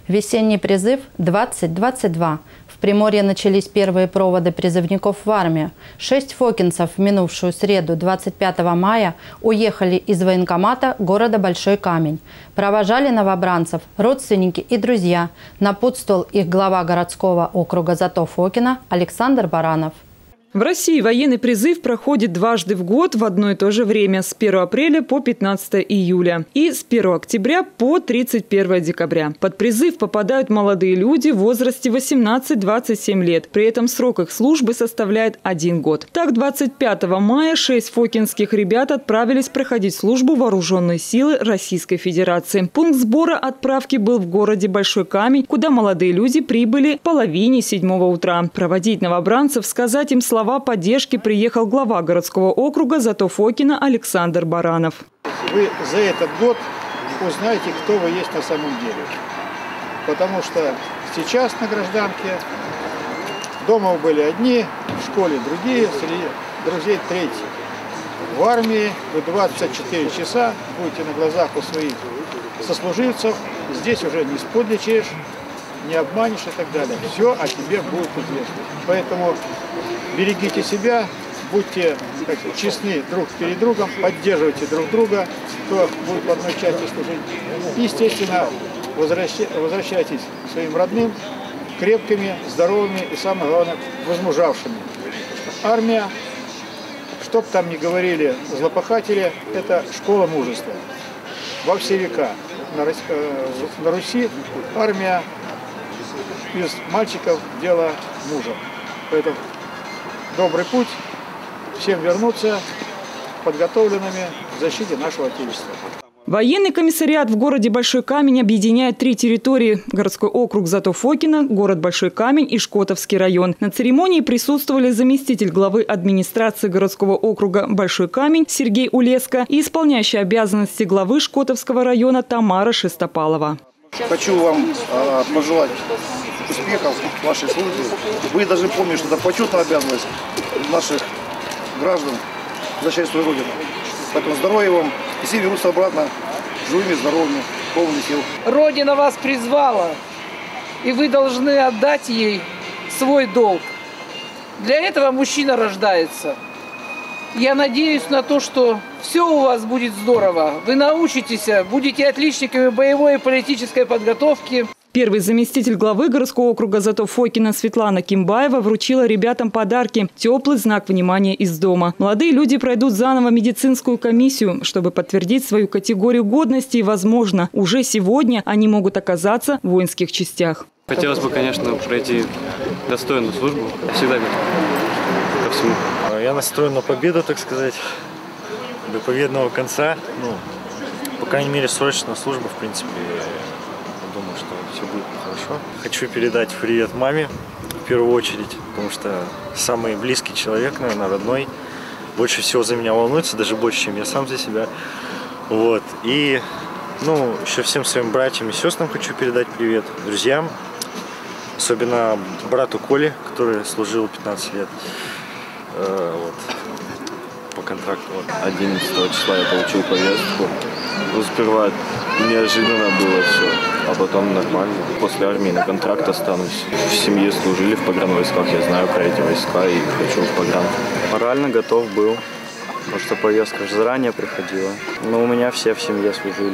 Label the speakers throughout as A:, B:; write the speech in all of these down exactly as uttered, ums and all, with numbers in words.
A: Весенний призыв двадцать двадцать два. В Приморье начались первые проводы призывников в армию. Шесть фокинцев в минувшую среду, двадцать пятого мая, уехали из военкомата города Большой Камень. Провожали новобранцев родственники и друзья. Напутствовал их глава городского округа Зато Фокина Александр Баранов.
B: В России военный призыв проходит дважды в год в одно и то же время – с первого апреля по пятнадцатое июля и с первого октября по тридцать первое декабря. Под призыв попадают молодые люди в возрасте восемнадцать — двадцать семь лет. При этом срок их службы составляет один год. Так, двадцать пятого мая шесть фокинских ребят отправились проходить службу в вооруженные силы Российской Федерации. Пункт сбора отправки был в городе Большой Камень, куда молодые люди прибыли в половине седьмого утра. Проводить новобранцев, сказать им слова Слова поддержки приехал глава городского округа Зато Фокина Александр Баранов.
C: Вы за этот год узнаете, кто вы есть на самом деле. Потому что сейчас на гражданке дома вы были одни, в школе другие, среди друзей третьи. В армии вы двадцать четыре часа будете на глазах у своих сослуживцев. Здесь уже не сподличаешь, не обманешь и так далее. Все о тебе будет известно. Поэтому берегите себя, будьте так, честны друг перед другом, поддерживайте друг друга, кто будет в одной части служить. Естественно, возвращайтесь к своим родным, крепкими, здоровыми и, самое главное, возмужавшими. Армия, что бы там ни говорили злопыхатели, это школа мужества. Во все века на Руси армия из мальчиков дело мужа. Поэтому добрый путь, всем вернуться подготовленными к защите нашего Отечества.
B: Военный комиссариат в городе Большой Камень объединяет три территории – городской округ Зато Фокина, город Большой Камень и Шкотовский район. На церемонии присутствовали заместитель главы администрации городского округа Большой Камень Сергей Улеско и исполняющая обязанности главы Шкотовского района Тамара Шестопалова.
D: Хочу вам э, пожелать успехов в вашей службе. Вы должны помнить, что это почетная обязанность наших граждан защищать свою родину. Поэтому здоровья вам и все вернутся обратно живыми, здоровыми, полными сил.
E: Родина вас призвала, и вы должны отдать ей свой долг. Для этого мужчина рождается. Я надеюсь на то, что все у вас будет здорово. Вы научитесь, будете отличниками боевой и политической подготовки.
B: Первый заместитель главы городского округа Зато Фокина Светлана Кимбаева вручила ребятам подарки – теплый знак внимания из дома. Молодые люди пройдут заново медицинскую комиссию, чтобы подтвердить свою категорию годности, и, возможно, уже сегодня они могут оказаться в воинских частях.
F: Хотелось бы, конечно, пройти достойную службу. Я всегда готов ко всему.
G: Я настроен на победу, так сказать, до победного конца. Ну, по крайней мере, срочная служба, в принципе, я думаю, что все будет хорошо. Хочу передать привет маме, в первую очередь, потому что самый близкий человек, наверное, родной. Больше всего за меня волнуется, даже больше, чем я сам за себя. Вот. И, ну, еще всем своим братьям и сестрам хочу передать привет, друзьям. Особенно брату Коле, который служил пятнадцать лет. Вот, по контракту.
H: одиннадцатого числа я получил повестку. Ну, сперва неожиданно было все, а потом нормально. После армии на контракт останусь. В семье служили в погранвойсках, я знаю про эти войска и хочу в погран.
I: Морально готов был, потому что повестка же заранее приходила. Но у меня все в семье служили.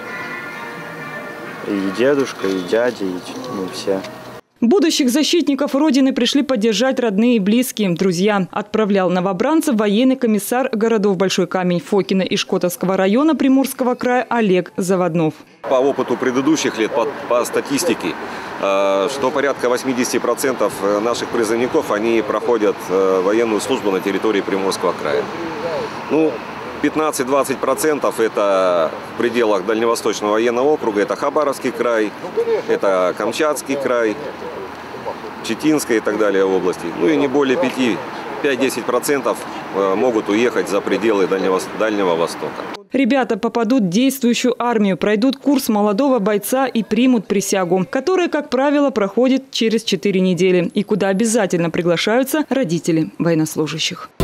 I: И дедушка, и дядя, и ну, все.
B: Будущих защитников Родины пришли поддержать родные и близкие, друзья. Отправлял новобранцев военный комиссар городов Большой Камень, Фокина и Шкотовского района Приморского края Олег Заводнов.
J: По опыту предыдущих лет, по, по статистике, э, что порядка восьмидесяти процентов наших призывников, они проходят э, военную службу на территории Приморского края. Ну, пятнадцать-двадцать процентов это в пределах Дальневосточного военного округа, это Хабаровский край, это Камчатский край, Читинская и так далее области. Ну и не более пяти-десяти процентов могут уехать за пределы Дальнего, Дальнего Востока.
B: Ребята попадут в действующую армию, пройдут курс молодого бойца и примут присягу, которая, как правило, проходит через четыре недели и куда обязательно приглашаются родители военнослужащих.